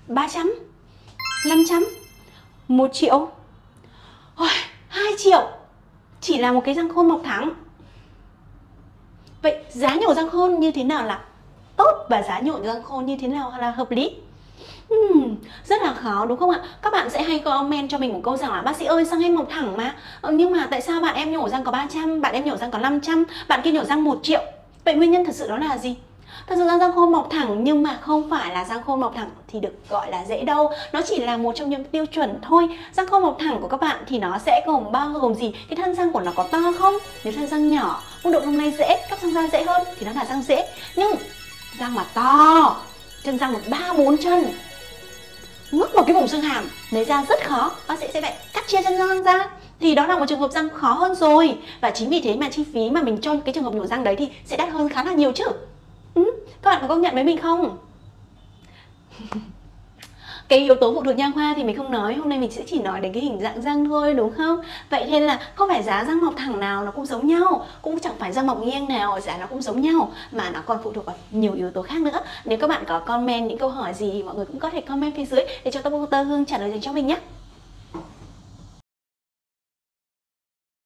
300, 500, 1 triệu, ôi, 2 triệu chỉ là một cái răng khôn mọc thẳng. Vậy giá nhổ răng khôn như thế nào là tốt và giá nhổ răng khôn như thế nào là hợp lý? Rất là khó đúng không ạ? Các bạn sẽ hay comment cho mình một câu rằng là bác sĩ ơi, răng em mọc thẳng mà, nhưng mà tại sao bạn em nhổ răng có 300, bạn em nhổ răng có 500, bạn kia nhổ răng 1 triệu? Vậy nguyên nhân thật sự đó là gì? Thật sự răng khôn mọc thẳng nhưng mà không phải là răng khôn mọc thẳng thì được gọi là dễ đâu. Nó chỉ là một trong những tiêu chuẩn thôi. Răng khôn mọc thẳng của các bạn thì nó sẽ bao gồm gì? Cái thân răng của nó có to không? Nếu thân răng nhỏ, mức độ lông lay dễ, cấp răng da dễ hơn thì nó là răng dễ. Nhưng răng mà to, chân răng 3-4 chân, ngước một cái vùng xương hàm lấy ra rất khó, bác sĩ sẽ phải cắt chia chân răng ra, thì đó là một trường hợp răng khó hơn rồi. Và chính vì thế mà chi phí mà mình cho cái trường hợp nhổ răng đấy thì sẽ đắt hơn khá là nhiều chứ. Các bạn có công nhận với mình không? Cái yếu tố phụ thuộc nha khoa thì mình không nói, hôm nay mình sẽ chỉ nói đến cái hình dạng răng thôi đúng không? Vậy nên là không phải giá răng mọc thẳng nào nó cũng giống nhau, cũng chẳng phải răng mọc nghiêng nào giá nó cũng giống nhau, mà nó còn phụ thuộc vào nhiều yếu tố khác nữa. Nếu các bạn có comment những câu hỏi gì thì mọi người cũng có thể comment phía dưới để cho Dr. Hương trả lời dành cho mình nhé.